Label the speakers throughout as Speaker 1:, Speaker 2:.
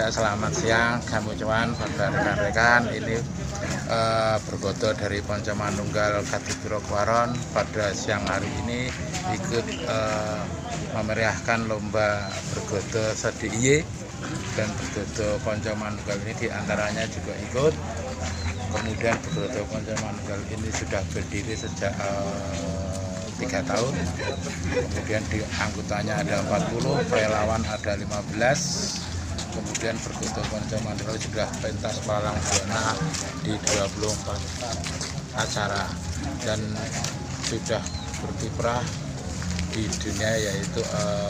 Speaker 1: juga selamat siang kami ucapkan pada rekan-rekan. Ini bergodo dari Ponco Manunggal Kadipiro Kwaron pada siang hari ini ikut memeriahkan lomba bergodo sediye, dan bergodo Ponco Manunggal ini diantaranya juga ikut. Kemudian bergodo Ponco Manunggal ini sudah berdiri sejak 3 tahun. Kemudian di anggotanya ada 40, relawan ada 15. Kemudian bergodo Ponco Manunggal sudah pentas palang buana di 24 acara dan sudah berkiprah di dunia, yaitu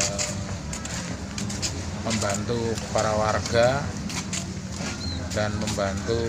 Speaker 1: membantu para warga dan membantu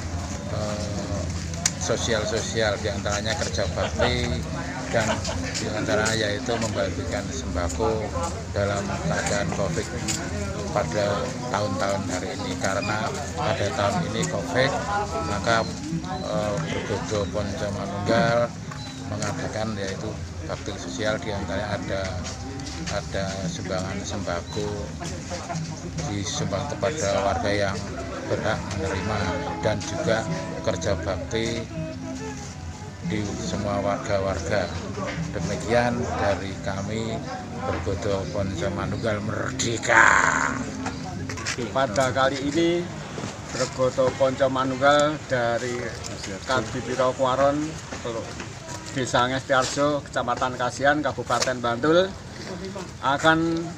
Speaker 1: sosial-sosial, diantaranya kerja bakti, dan diantaranya yaitu membagikan sembako dalam keadaan COVID pada tahun-tahun hari ini. Karena pada tahun ini COVID, maka bergodo Ponco Manunggal mengadakan yaitu bakti sosial, diantaranya ada sumbangan sembako disumbang kepada warga yang berhak menerima, dan juga kerja bakti di semua warga-warga. Demikian dari kami bergodo Ponco Manunggal Merdeka.
Speaker 2: Pada kali ini bergodo Ponco Manunggal dari Kadipiro Kwaron, Desa Ngestiarjo, Kecamatan Kasihan, Kabupaten Bantul, akan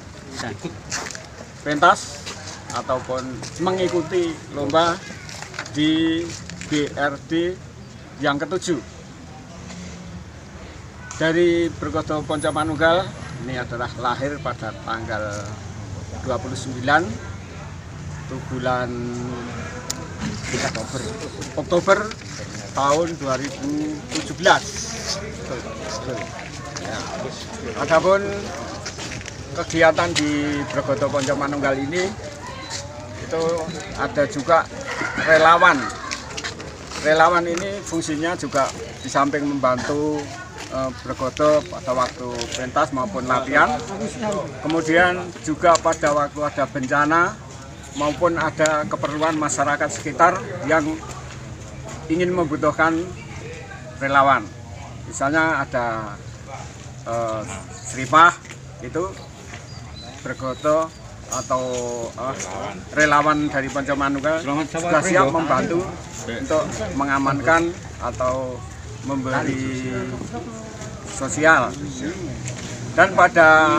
Speaker 2: pentas ataupun mengikuti lomba di BRD yang ke-7 dari bergodo Ponco Manunggal. Ini adalah lahir pada tanggal 29 bulan Oktober tahun 2017. Ya. Adapun kegiatan di bergodo Ponco Manunggal ini itu ada juga relawan. Relawan ini fungsinya juga di samping membantu bergodo pada waktu pentas maupun latihan, kemudian juga pada waktu ada bencana maupun ada keperluan masyarakat sekitar yang ingin membutuhkan relawan. Misalnya ada seripah, itu bergodo atau relawan dari Ponco Manunggal juga siap membantu untuk mengamankan atau memberi sosial. Dan pada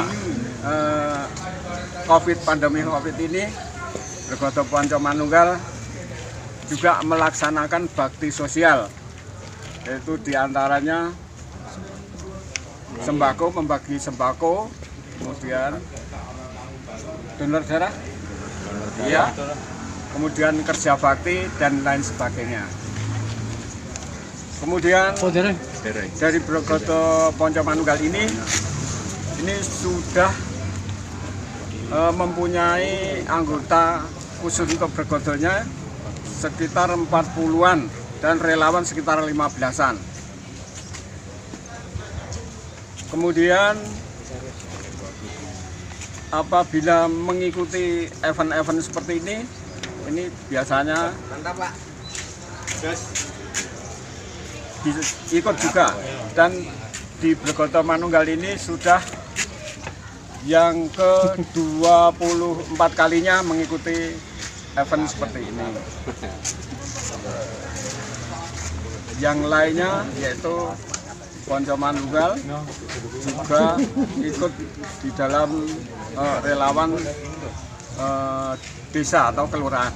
Speaker 2: pandemi COVID ini, bergodo Ponco Manunggal juga melaksanakan bakti sosial, yaitu diantaranya sembako, membagi sembako, kemudian donor darah, ya, kemudian kerja bakti dan lain sebagainya. Kemudian dari bergodo Ponco Manunggal ini sudah mempunyai anggota khusus untuk bergodonya sekitar 40-an dan relawan sekitar 15-an. Kemudian apabila mengikuti event-event seperti ini biasanya ikut juga, dan di bergodo Manunggal ini sudah yang ke-24 kalinya mengikuti event seperti ini. Yang lainnya yaitu Ponco Manunggal juga ikut di dalam relawan desa atau kelurahan.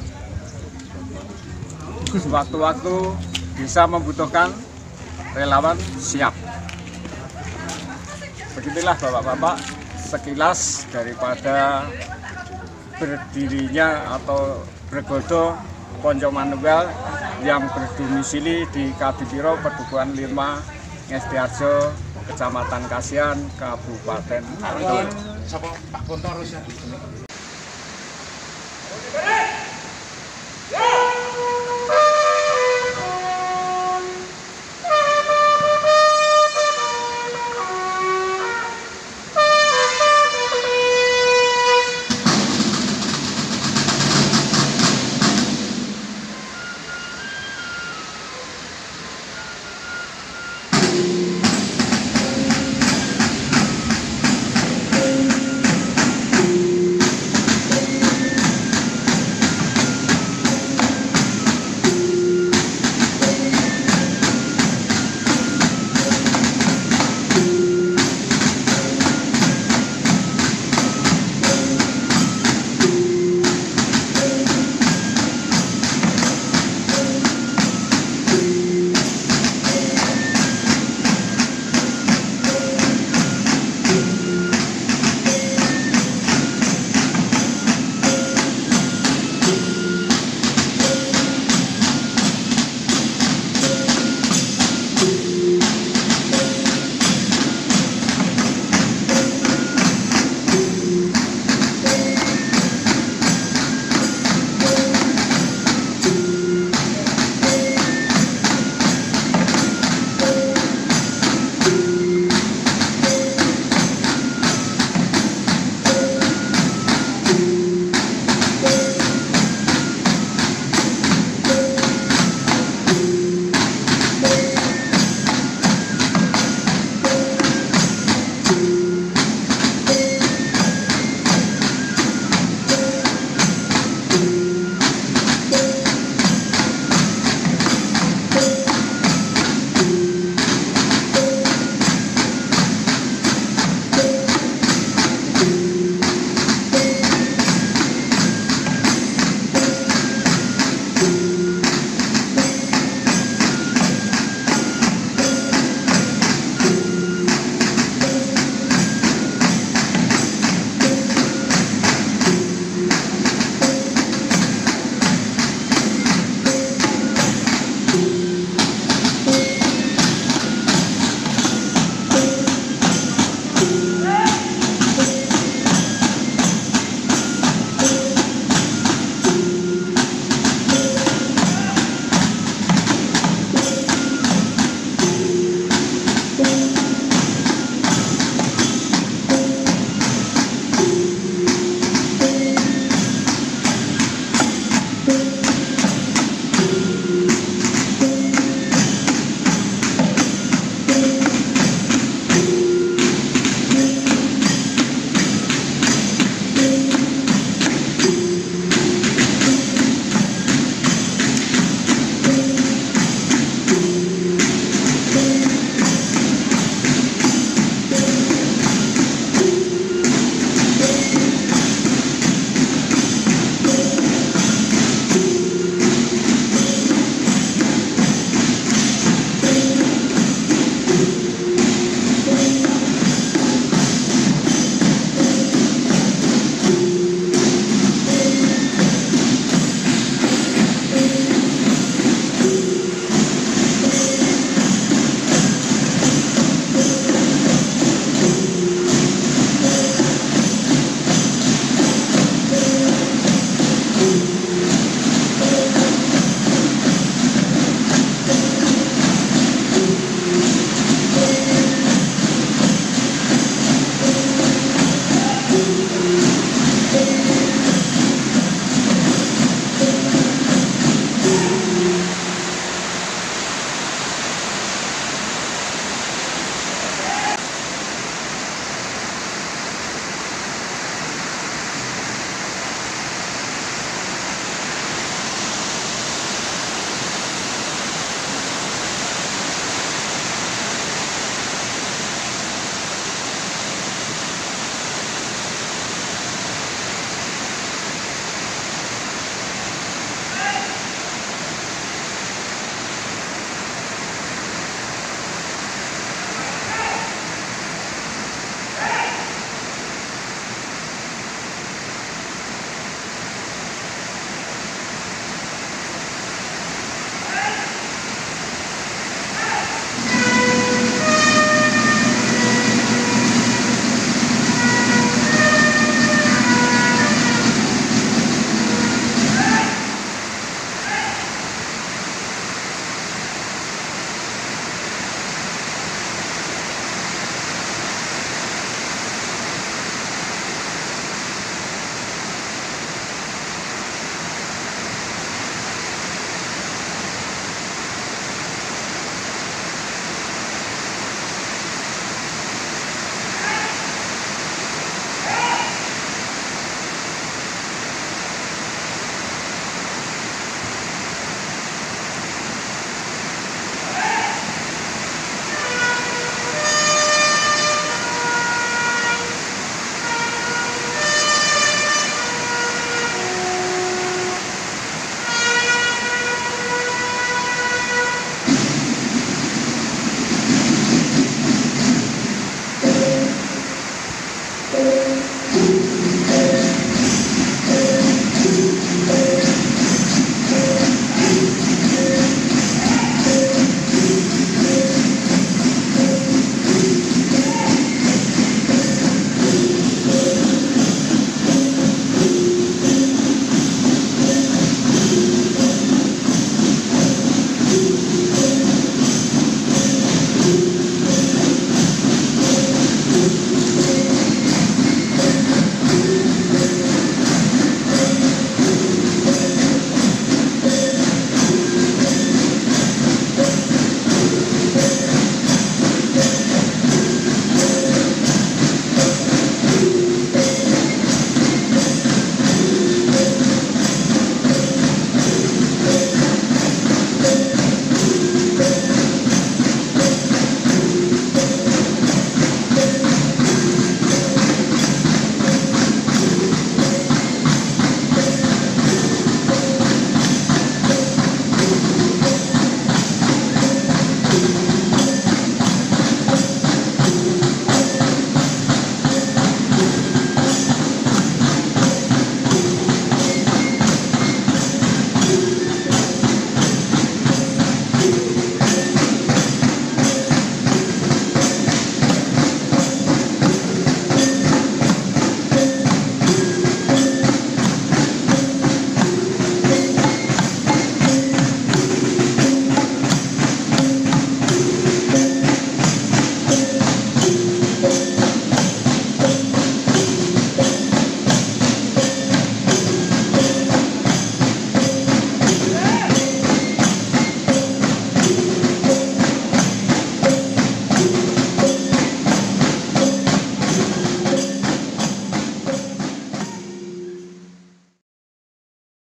Speaker 2: Sewaktu-waktu desa membutuhkan, relawan siap. Begitulah Bapak-bapak sekilas daripada berdirinya atau bergodo Ponco Manunggal yang berdomisili di Kadipiro Pedukuhan 5 Ngestiarjo, Kecamatan Kasihan, Kabupaten Bantul.
Speaker 1: Manunggal.